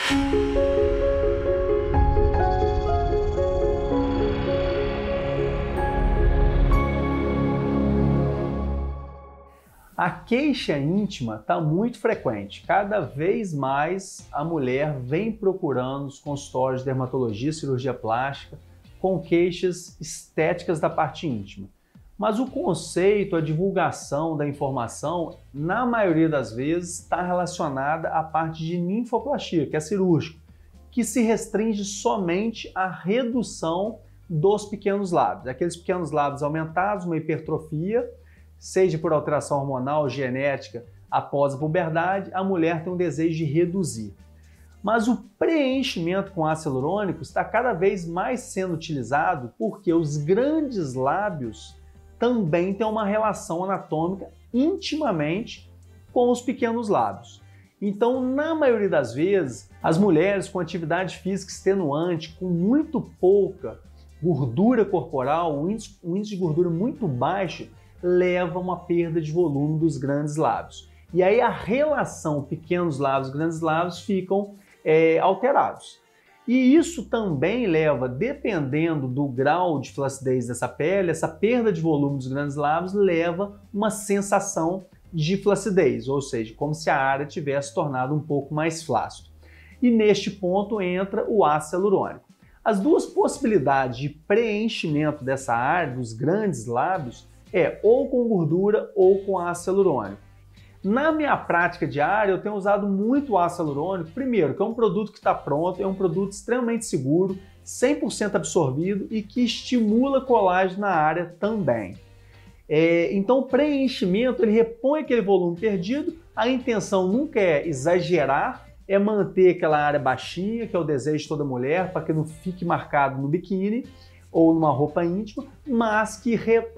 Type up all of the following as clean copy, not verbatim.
A queixa íntima está muito frequente. Cada vez mais a mulher vem procurando os consultórios de dermatologia e cirurgia plástica com queixas estéticas da parte íntima. Mas o conceito, a divulgação da informação, na maioria das vezes, está relacionada à parte de ninfoplastia, que é cirúrgico, que se restringe somente à redução dos pequenos lábios. Aqueles pequenos lábios aumentados, uma hipertrofia, seja por alteração hormonal, genética, após a puberdade, a mulher tem um desejo de reduzir. Mas o preenchimento com ácido hialurônico está cada vez mais sendo utilizado porque os grandes lábios também têm uma relação anatômica intimamente com os pequenos lábios. Então, na maioria das vezes, as mulheres com atividade física extenuante, com muito pouca gordura corporal, um índice de gordura muito baixo, leva a uma perda de volume dos grandes lábios. E aí a relação pequenos lábios, grandes lábios ficam alterados. E isso também leva, dependendo do grau de flacidez dessa pele, essa perda de volume dos grandes lábios leva uma sensação de flacidez, ou seja, como se a área tivesse tornado um pouco mais flácido. E neste ponto entra o ácido hialurônico. As duas possibilidades de preenchimento dessa área, dos grandes lábios, é ou com gordura ou com ácido hialurônico. Na minha prática diária, eu tenho usado muito ácido hialurônico, primeiro, que é um produto que está pronto, é um produto extremamente seguro, 100% absorvido e que estimula colágeno na área também. Então o preenchimento, ele repõe aquele volume perdido, a intenção nunca é exagerar, é manter aquela área baixinha, que é o desejo de toda mulher, para que não fique marcado no biquíni ou numa roupa íntima, mas que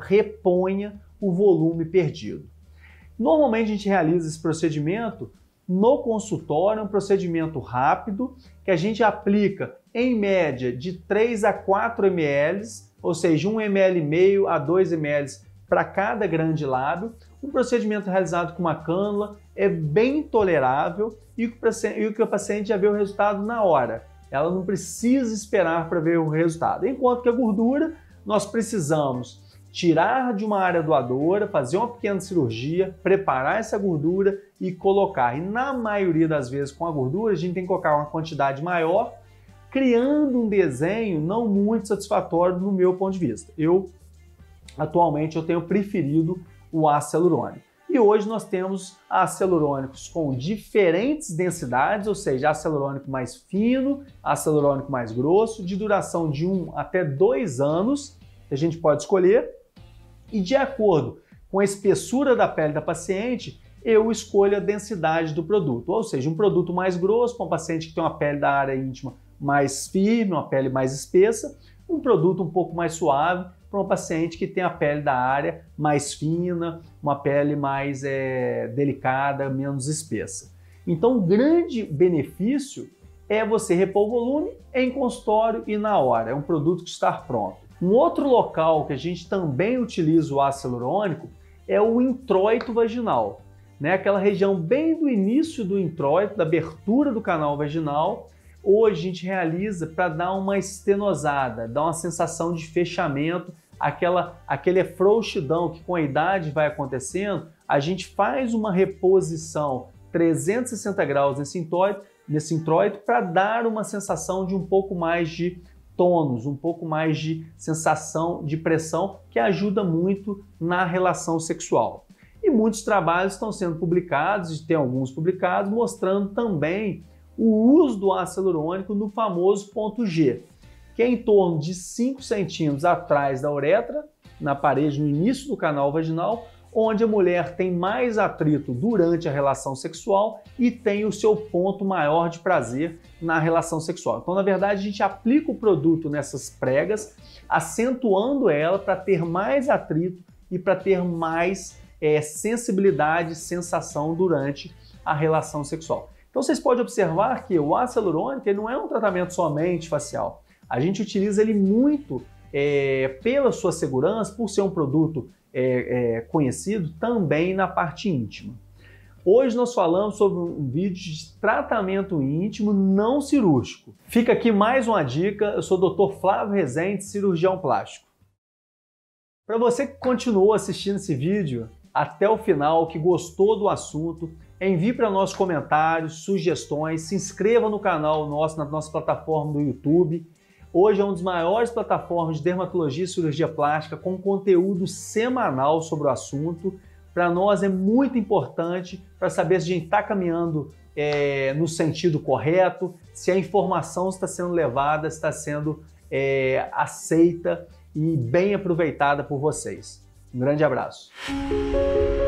reponha o volume perdido. Normalmente a gente realiza esse procedimento no consultório, é um procedimento rápido, que a gente aplica em média de 3 a 4 ml, ou seja, 1,5 ml a 2 ml para cada grande lábio. Um procedimento realizado com uma cânula é bem tolerável e que o paciente já vê o resultado na hora. Ela não precisa esperar para ver o resultado. Enquanto que a gordura, nós precisamos tirar de uma área doadora, fazer uma pequena cirurgia, preparar essa gordura e colocar. E na maioria das vezes com a gordura, a gente tem que colocar uma quantidade maior, criando um desenho não muito satisfatório no meu ponto de vista. Atualmente, eu tenho preferido o ácido hialurônico. E hoje nós temos ácidos hialurônicos com diferentes densidades, ou seja, ácido hialurônico mais fino, ácido hialurônico mais grosso, de duração de 1 até 2 anos, que a gente pode escolher. E de acordo com a espessura da pele da paciente, eu escolho a densidade do produto. Ou seja, um produto mais grosso para um paciente que tem uma pele da área íntima mais firme, uma pele mais espessa, um produto um pouco mais suave para um paciente que tem a pele da área mais fina, uma pele mais delicada, menos espessa. Então, o grande benefício é você repor o volume em consultório e na hora. É um produto que está pronto. Um outro local que a gente também utiliza o ácido hialurônico é o introito vaginal, né? Aquela região bem do início do introito, da abertura do canal vaginal. Hoje a gente realiza para dar uma estenosada, dar uma sensação de fechamento, aquele frouxidão que com a idade vai acontecendo. A gente faz uma reposição 360 graus nesse introito para dar uma sensação de um pouco mais de tônus, um pouco mais de sensação de pressão, que ajuda muito na relação sexual. E muitos trabalhos estão sendo publicados, tem alguns publicados, mostrando também o uso do ácido hialurônico no famoso ponto G, que é em torno de 5 centímetros atrás da uretra, na parede, no início do canal vaginal, onde a mulher tem mais atrito durante a relação sexual e tem o seu ponto maior de prazer na relação sexual. Então, na verdade, a gente aplica o produto nessas pregas, acentuando ela para ter mais atrito e para ter mais sensibilidade e sensação durante a relação sexual. Então, vocês podem observar que o ácido hialurônico ele não é um tratamento somente facial. A gente utiliza ele muito pela sua segurança, por ser um produto conhecido também na parte íntima. Hoje nós falamos sobre um vídeo de tratamento íntimo não cirúrgico. Fica aqui mais uma dica, eu sou o Dr. Flávio Rezende, cirurgião plástico. Para você que continuou assistindo esse vídeo até o final, que gostou do assunto, envie para nós comentários, sugestões, se inscreva no canal nosso, na nossa plataforma do YouTube. Hoje é uma das maiores plataformas de dermatologia e cirurgia plástica com conteúdo semanal sobre o assunto. Para nós é muito importante para saber se a gente está caminhando no sentido correto, se a informação está sendo levada, está sendo aceita e bem aproveitada por vocês. Um grande abraço.